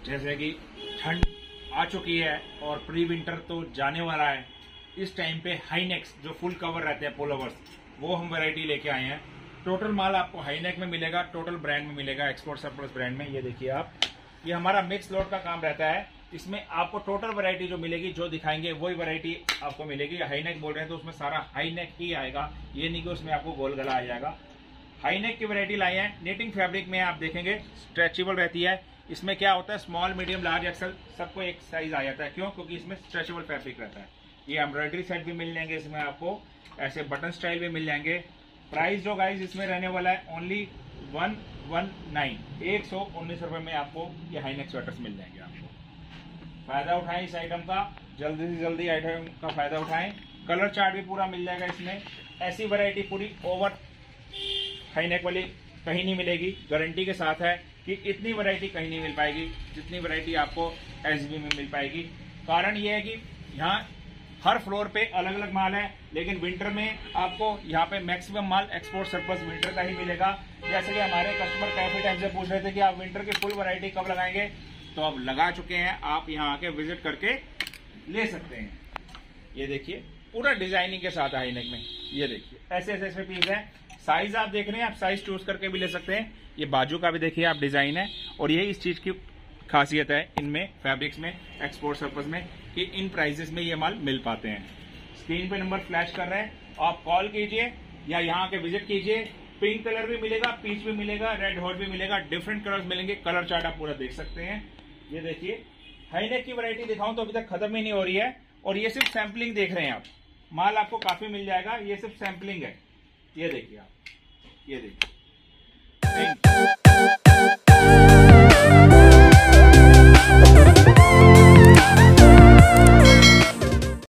जैसे कि ठंड आ चुकी है और प्री विंटर तो जाने वाला है, इस टाइम पे हाईनेक्स जो फुल कवर रहते हैं पोलोवर्स, वो हम वैरायटी लेके आए हैं। टोटल माल आपको हाईनेक में मिलेगा, टोटल ब्रांड में मिलेगा, एक्सपोर्ट सरप्लस ब्रांड में। ये देखिए आप, ये हमारा मिक्स लॉट का काम रहता है। इसमें आपको टोटल वैरायटी जो मिलेगी, जो दिखाएंगे वही वैरायटी आपको मिलेगी। हाईनेक बोल रहे हैं तो उसमें सारा हाईनेक ही आएगा, ये नहीं कि उसमें आपको गोल गला आ जाएगा। हाईनेक की वैरायटी लाई है। नेटिंग फैब्रिक में आप देखेंगे स्ट्रेचेबल रहती है। इसमें क्या होता है, स्मॉल मीडियम लार्ज एक्सल सबको एक साइज आ जाता है। क्यों? क्योंकि इसमें स्ट्रेचेबल फैब्रिक रहता है। ये एम्ब्रॉयडरी सेट भी मिल जाएंगे इसमें आपको, ऐसे बटन स्टाइल भी मिल जाएंगे। प्राइस जो गाइज इसमें रहने वाला है ओनली 119, 119 रुपए में आपको ये हाईनेक स्वेटर्स मिल जाएंगे। आपको फायदा उठाएं इस आइटम का, जल्दी से जल्दी आइटम का फायदा उठाएं। कलर चार्ट भी पूरा मिल जाएगा इसमें। ऐसी वैरायटी पूरी ओवर हाईनेक वाली कहीं नहीं मिलेगी, गारंटी के साथ है कि इतनी वैरायटी कहीं नहीं मिल पाएगी जितनी वैरायटी आपको एसबी में मिल पाएगी। कारण ये है कि यहाँ हर फ्लोर पे अलग अलग माल है, लेकिन विंटर में आपको यहाँ पे मैक्सिमम माल एक्सपोर्ट सरप्लस विंटर का ही मिलेगा। जैसे कि हमारे कस्टमर काफी टाइम से पूछ रहे थे कि आप विंटर की फुल वैरायटी कब लगाएंगे, तो अब लगा चुके हैं। आप यहाँ आके विजिट करके ले सकते हैं। ये देखिए पूरा डिजाइनिंग के साथ हाईनेक में, ये देखिए ऐसे ऐसे ऐसे पीस है। साइज आप देख रहे हैं, आप साइज चूज करके भी ले सकते हैं। ये बाजू का भी देखिए आप डिजाइन है, और यही इस चीज की खासियत है इनमें फैब्रिक्स में, एक्सपोर्ट सरप्लस में, कि इन प्राइसेस में ये माल मिल पाते हैं। स्क्रीन पे नंबर फ्लैश कर रहे हैं, आप कॉल कीजिए या यहाँ आके विजिट कीजिए। पिंक कलर भी मिलेगा, पीच भी मिलेगा, रेड हॉट भी मिलेगा, डिफरेंट कलर्स मिलेंगे। कलर चार्ट आप पूरा देख सकते हैं। ये देखिए हाईनेक की वैरायटी दिखाऊं तो अभी तक खत्म ही नहीं हो रही है, और ये सिर्फ सैंपलिंग देख रहे हैं आप। माल आपको काफी मिल जाएगा, ये सिर्फ सैंपलिंग है। ये देखिए आप, ये देखिए